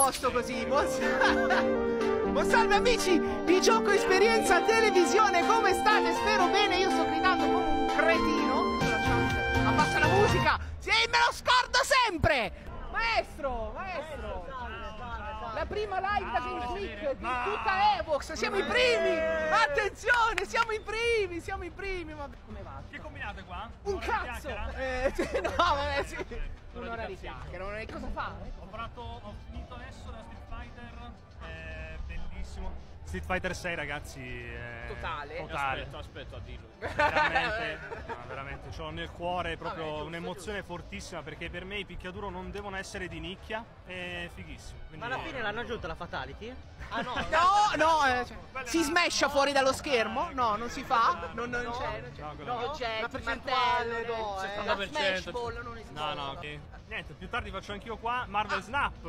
Posto così, buon salve amici di Gioco Esperienza Televisione, come state? Spero bene, io sto gridando come un cretino. Abbassa la musica, sì, me lo scordo sempre! Maestro, la prima live da Games Week di tutta Evox, siamo i primi! Attenzione, siamo i primi, ma come va? Che combinate qua? Un cazzo! No, vabbè, sì. Un'ora di chiacchiera, cosa fa? Ho finito adesso la Street Fighter, bellissimo. Street Fighter 6 ragazzi, Totale. Aspetta a dirlo. Veramente, c'ho nel cuore proprio un'emozione fortissima, perché per me i picchiaduro non devono essere di nicchia, è fighissimo. Quindi... Ma alla fine l'hanno aggiunta la Fatality? Ah no, si smasha fuori dallo schermo? No, non si fa? Non c'è. No, c'è la percentuale, no, la smash ball non esiste. No, ok. Niente, più tardi faccio anch'io qua Marvel Snap.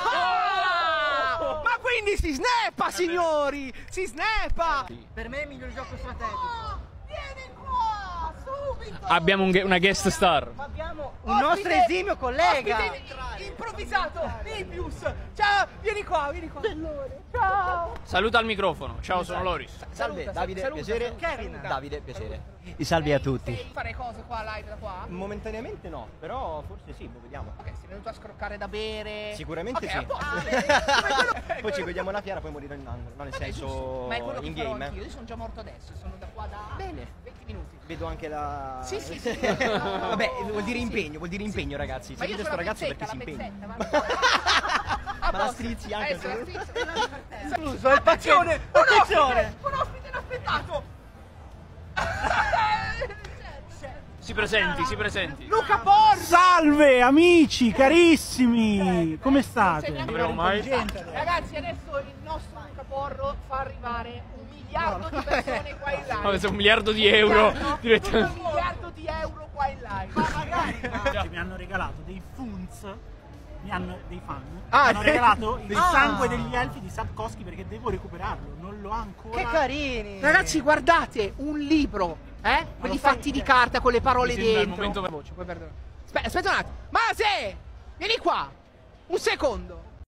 Ma quindi si snappa, signori! Si snappa! Per me è il miglior gioco strategico. Vieni qua, subito! Abbiamo una guest star. Abbiamo un nostro esimio collega. Improvvisato, Nipius! Ciao, vieni qua. Ciao! Saluta al microfono. Ciao, sono Loris. Salve, Davide, piacere. Kevin. Davide, piacere. I salvi a tutti. Sai fare cose qua live da qua? Momentaneamente no, però forse sì, lo vediamo. Ok, sei venuto a scroccare da bere? Sicuramente sì. Poi ci vediamo alla fiera, poi morirò in angolo. No, nel senso ma è quello che in farò game. anch'io. Io sono già morto adesso, sono da qua da 20 minuti. Vedo anche la... Sì. Vabbè, vuol dire impegno ragazzi. Ma io Seguite sto ragazzo perché si impegna. Ma la strizzi anche. Scusa, il passione! Attenzione! Un ospite inaspettato! Si presenti. Luca Porro! Salve amici carissimi, come state? Avremo mai? Ragazzi, adesso il nostro Luca Porro fa arrivare 1 miliardo di persone qua in live. Vabbè, 1 miliardo di euro. 1 miliardo di euro qua in live. Ma magari! Mi hanno regalato dei funz, dei fan, mi Ah, hanno regalato il ah. sangue degli elfi di Sapkowski perché devo recuperarlo, non l'ho ancora. Che carini! Ragazzi, guardate, un libro, quelli fatti di carta con le parole Mi sembra il dentro. momento- Aspetta un attimo. Mase! Vieni qua! Un secondo!